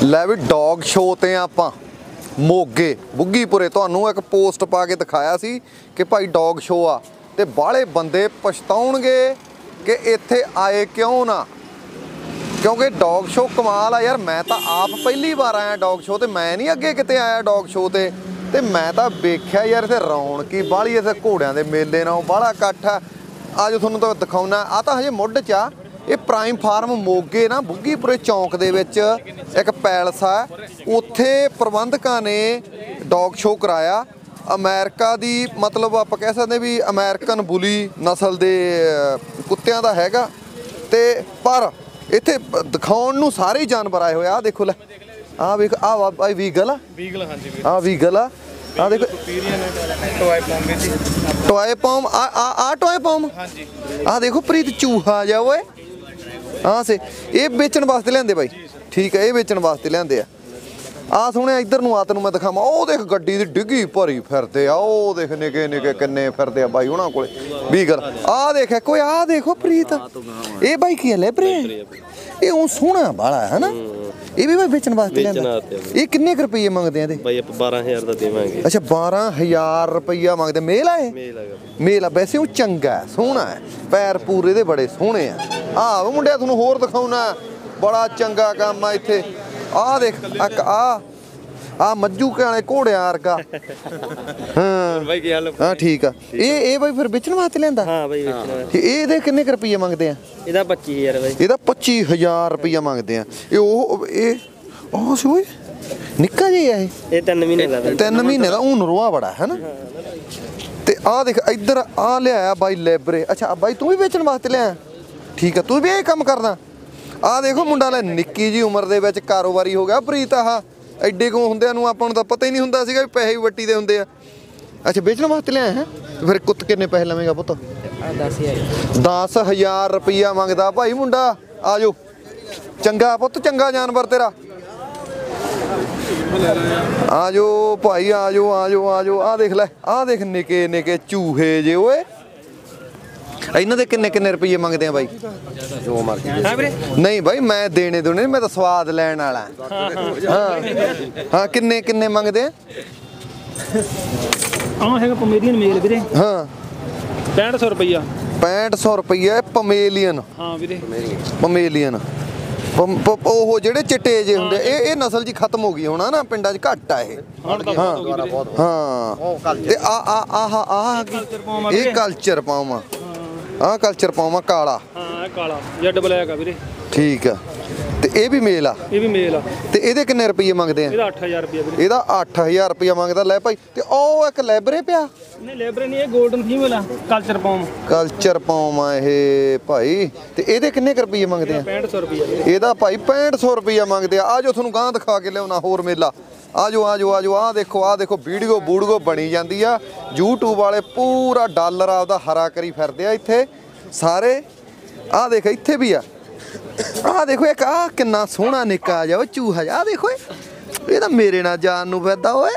ਲੈ ਵੀ dog show ਤੇ ਆਪਾਂ ਮੋਗੇ ਬੁੱਗੀਪੁਰੇ ਤੁਹਾਨੂੰ ਇੱਕ ਪੋਸਟ ਪਾ ਕੇ ਦਿਖਾਇਆ ਸੀ ਕਿ ਭਾਈ ਡੌਗ ਸ਼ੋਅ ਆ ਤੇ ਬਾਹਲੇ ਬੰਦੇ ਪਛਤਾਉਣਗੇ ਕਿ ਇੱਥੇ ਆਏ ਕਿਉਂ ਨਾ, ਕਿਉਂਕਿ ਡੌਗ ਸ਼ੋਅ ਕਮਾਲ ਆ ਯਾਰ। ਮੈਂ ਤਾਂ ਆਪ ਪਹਿਲੀ ਵਾਰ ਆਇਆ ਡੌਗ ਸ਼ੋਅ ਤੇ, ਮੈਂ ਨਹੀਂ ਅੱਗੇ ਕਿਤੇ ਆਇਆ ਡੌਗ ਸ਼ੋਅ ਤੇ ਮੈਂ ਤਾਂ ਵੇਖਿਆ ਯਾਰ ਇੱਥੇ ਰੌਣਕੀ ਬਾਹਲੀ, ਇੱਥੇ ਘੋੜਿਆਂ ਦੇ ਮੇਲੇ ਨਾਲ ਬਾਹਲਾ ਇਕੱਠ ਆ। ਅੱਜ ਤੁਹਾਨੂੰ ਤਾਂ ਦਿਖਾਉਣਾ, ਆ ਤਾਂ ਹਜੇ ਮੁੱਢ 'ਚ ਆ। ਇਹ ਪ੍ਰਾਈਮ ਫਾਰਮ ਮੋਗੇ ਨਾ ਬੁੱਗੀਪੁਰੇ ਚੌਂਕ ਦੇ ਵਿੱਚ ਇੱਕ ਪੈਲਸ ਆ, ਉੱਥੇ ਪ੍ਰਬੰਧਕਾਂ ਨੇ ਡੌਗ ਸ਼ੋਅ ਕਰਾਇਆ। ਅਮਰੀਕਾ ਦੀ ਮਤਲਬ ਆਪਾਂ ਕਹਿ ਸਕਦੇ ਵੀ ਅਮਰੀਕਨ ਬੁਲੀ ਨਸਲ ਦੇ ਕੁੱਤਿਆਂ ਦਾ ਹੈਗਾ ਤੇ ਪਰ ਇੱਥੇ ਦਿਖਾਉਣ ਨੂੰ ਸਾਰੇ ਹੀ ਜਾਨਵਰ ਆਏ ਹੋਏ ਆ। ਦੇਖੋ ਲੈ ਆ ਵੇਖ, ਆ ਭਾਈ ਵੀਗਲ ਆ, ਵੀਗਲ ਹਾਂਜੀ ਆ ਵੀਗਲ ਆ, ਆ ਦੇਖੋ ਟੋਏ ਪੌਮ, ਆ ਟੋਏ ਪੌਮ ਹਾਂਜੀ, ਆ ਦੇਖੋ ਪ੍ਰੀਤ ਚੂਹਾ ਜਾ ਓਏ। ਹਾਂ ਸੇ ਇਹ ਵੇਚਣ ਵਾਸਤੇ ਲਿਆਂਦੇ ਬਾਈ, ਠੀਕ ਹੈ ਇਹ ਵੇਚਣ ਵਾਸਤੇ ਲਿਆਂਦੇ ਆ। ਆ ਸੋਹਣਿਆ ਇੱਧਰ ਨੂੰ ਆ, ਤੈਨੂੰ ਮੈਂ ਦਿਖਾਵਾਂ। ਉਹ ਦੇਖ ਗੱਡੀ ਦੀ ਡਿੱਗੀ ਭਰੀ ਫਿਰਦੇ ਆ, ਉਹ ਦੇਖ ਨਿੱਕੇ ਨਿੱਕੇ ਕਿੰਨੇ ਫਿਰਦੇ ਆ ਬਾਈ ਉਹਨਾਂ ਕੋਲੇ ਵੀਗਲ। ਆ ਦੇਖ ਕੋਈ, ਆ ਦੇਖੋ ਪ੍ਰੀਤ ਇਹ ਬਾਈ ਕੀ ਲੈ ਪ੍ਰੇ, ਇਹ ਉਹ ਸੋਹਣਾ ਬਾਲਾ ਹੈ ਨਾ, ਇਹ ਵੀ ਬਾਈ ਵੇਚਣ ਵਾਸਤੇ ਲਿਆਂਦਾ। ਇਹ ਕਿੰਨੇ ਕੁ ਰੁਪਏ ਮੰਗਦੇ ਆ ਇਹਦੇ ਬਾਈ? ਆਪਾਂ 12000 ਦਾ ਦੇਵਾਂਗੇ। ਅੱਛਾ 12000 ਰੁਪਈਆ ਮੰਗਦੇ। ਮੇਲ ਆ ਇਹ? ਮੇਲ ਆ। ਵੈਸੇ ਉਹ ਚੰਗਾ ਸੋਹਣਾ ਹੈ, ਪੈਰ ਪੂਰੇ ਦੇ ਬੜੇ ਸੋਹਣੇ ਆ। ਆ ਮੁੰਡਿਆ ਤੁਹਾਨੂੰ ਹੋਰ ਦਿਖਾਉਣਾ, ਬੜਾ ਚੰਗਾ ਕੰਮ ਆ ਇੱਥੇ। ਆ ਦੇਖ ਇੱਕ ਆ ਮੱਜੂ ਵਾਲੇ ਘੋੜਿਆਂ ਵਰਗਾ। ਹਾਂ ਬਾਈ ਕੀ ਹਾਲ? ਹਾਂ ਠੀਕ ਆ। ਇਹ ਬਾਈ ਫਿਰ ਵੇਚਣ ਵਾਸਤੇ ਲੈਂਦਾ? ਹਾਂ ਬਾਈ ਵੇਚਣ। ਇਹਦੇ ਕਿੰਨੇ ਕੁ ਰੁਪਈਏ ਮੰਗਦੇ ਆ? ਇਹਦਾ 25000 ਬਾਈ। ਇਹਦਾ 25000 ਰੁਪਈਆ ਮੰਗਦੇ ਆ। ਇਹ ਸੀ ਓਏ ਨਿੱਕਾ ਜਿਹਾ ਇਹ 3 ਮਹੀਨੇ ਦਾ। 3 ਮਹੀਨੇ ਦਾ। ਉਹ ਨਰੋਆ ਬੜਾ ਹੈ ਨਾ। ਤੇ ਆ ਦੇਖ ਇੱਧਰ ਆ ਲਿਆਇਆ ਬਾਈ ਲੈਬਰੇ। ਅੱਛਾ ਬਾਈ ਤੂੰ ਵੀ ਵੇਚਣ ਵਾਸਤੇ ਲਿਆ? ਠੀਕ ਆ, ਤੂੰ ਵੀ ਇਹ ਕੰਮ ਕਰਦਾ? ਆ ਦੇਖੋ ਮੁੰਡਾ ਲੈ ਨਿੱਕੀ ਜੀ ਉਮਰ ਦੇ ਵਿੱਚ ਕਾਰੋਬਾਰੀ ਹੋ ਗਿਆ ਪ੍ਰੀਤ। ਆਹ ਐਡੇ ਕੁ ਹੁੰਦਿਆਂ ਨੂੰ ਆਪਾਂ ਨੂੰ ਤਾਂ ਪਤਾ ਹੀ ਨਹੀਂ ਹੁੰਦਾ ਸੀਗਾ ਵੀ ਪੈਸੇ ਵੀ ਵੱਟੀ ਦੇ ਹੁੰਦੇ ਆ। ਅੱਛਾ ਵੇਚਣ ਵਾਸਤੇ ਲਿਆ ਹੈ? ਫਿਰ ਕੁੱਤ ਕਿੰਨੇ ਪੈਸੇ ਲਵੇਂਗਾ ਪੁੱਤ? 10000 ਰੁਪਈਆ ਮੰਗਦਾ ਭਾਈ ਮੁੰਡਾ। ਆ ਜਾਓ, ਚੰਗਾ ਪੁੱਤ, ਚੰਗਾ ਜਾਨਵਰ ਤੇਰਾ। ਆ ਜਾਓ ਭਾਈ, ਆ ਜਾਓ ਆ ਜਾਓ ਆ ਜਾਓ। ਆ ਦੇਖ ਲੈ, ਆ ਦੇਖ ਨਿੱਕੇ ਨਿੱਕੇ ਚੂਹੇ ਜੇ ਓਏ। ਇਹਨਾਂ ਦੇ ਕਿੰਨੇ ਕਿੰਨੇ ਰੁਪਈਏ ਮੰਗਦੇ ਆ ਬਾਈ? ਜੋ ਮਰਜ਼ੀ। ਨਹੀਂ ਬਾਈ ਮੈਂ ਦੇਣੇ ਦੁਣੇ, ਮੈਂ ਤਾਂ ਸਵਾਦ ਲੈਣ ਵਾਲਾ। ਹਾਂ ਹਾਂ ਕਿੰਨੇ ਕਿੰਨੇ ਮੰਗਦੇ ਆ? ਆਹ ਹੈਗਾ ਪਮੇਲੀਅਨ ਮੇਲ ਵੀਰੇ। ਹਾਂ 6500 ਰੁਪਈਆ। 6500 ਰੁਪਈਆ ਪਮੇਲੀਅਨ? ਹਾਂ ਵੀਰੇ ਪਮੇਲੀਅਨ। ਉਹ ਜਿਹੜੇ ਚਿੱਟੇ ਜੇ ਹੁੰਦੇ, ਇਹ ਨਸਲ ਜੀ ਖਤਮ ਹੋ ਗਈ ਹੋਣਾ ਨਾ, ਪਿੰਡਾਂ 'ਚ ਘੱਟ ਆ ਇਹ। ਹਾਂ ਹਾਂ ਤੇ ਇਹ ਕਲਚਰ ਪਾਵਾਂ, ਆਹ ਕਲਚਰ ਪਾਵਾਂ ਕਾਲਾ। ਹਾਂ ਕਾਲਾ ਜੈਡ ਬਲੈਕ ਆ ਵੀਰੇ। ਠੀਕ ਆ। ਤੇ ਇਹ ਵੀ ਮੇਲ ਆ? ਇਹ ਵੀ ਮੇਲ ਆ। ਤੇ ਇਹਦੇ ਕਿੰਨੇ ਰੁਪਏ ਮੰਗਦੇ ਆ? ਇਹਦਾ 8000 ਰੁਪਏ ਵੀਰੇ। ਇਹਦਾ 8000 ਰੁਪਏ ਮੰਗਦਾ। ਲੈ ਭਾਈ ਤੇ ਉਹ ਇੱਕ ਲੈਬਰੇ ਪਿਆ? ਨਹੀਂ ਲੈਬਰੇ ਨਹੀਂ, ਇਹ 골ਡਨ ਫੀਮੇਲ ਆ, ਕਲਚਰ ਪੌਮ। ਕਲਚਰ ਪੌਮ ਆ ਇਹ ਭਾਈ। ਤੇ ਇਹਦੇ ਕਿੰਨੇ ਰੁਪਏ ਮੰਗਦੇ ਆ? 6500 ਰੁਪਏ। ਇਹਦਾ ਭਾਈ 6500 ਰੁਪਏ ਮੰਗਦੇ ਆ। ਆਜੋ ਤੁਹਾਨੂੰ ਗਾਂ ਦਿਖਾ ਕੇ ਲਿਆਉਣਾ ਹੋਰ ਮੇਲਾ। ਆਜੋ ਆਜੋ ਆਜੋ। ਆ ਦੇਖੋ ਵੀਡੀਓ ਬੂੜਗੋ ਬਣੀ ਜਾਂਦੀ ਆ। YouTube ਵਾਲੇ ਪੂਰਾ ਡਾਲਰ ਆਪਦਾ ਹਰਾ ਕਰੀ ਫਿਰਦੇ ਆ ਇੱਥੇ ਸਾਰੇ। ਆ ਦੇਖ ਇੱਥੇ ਵੀ ਆ। ਆ ਦੇਖੋ ਇੱਕ ਆ ਕਿੰਨਾ ਸੋਹਣਾ ਨਿੱਕਾ ਜਿਹਾ ਚੂਹਾ ਜਾ। ਆ ਦੇਖੋ ਇਹ ਤਾਂ ਮੇਰੇ ਨਾਲ ਜਾਣ ਨੂੰ ਫਿਰਦਾ ਓਏ।